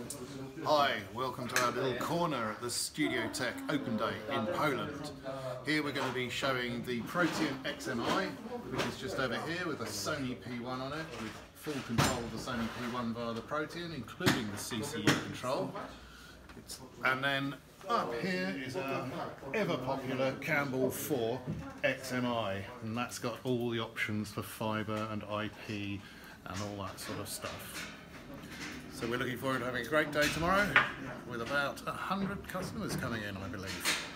Hi, welcome to our little corner at the Studiotech Open Day in Poland. Here we're going to be showing the Protean XMI, which is just over here with a Sony P1 on it, with full control of the Sony P1 via the Protean, including the CCU control. And then up here is our ever popular Campbell 4 XMI, and that's got all the options for fibre and IP and all that sort of stuff. So we're looking forward to having a great day tomorrow with about 100 customers coming in, I believe.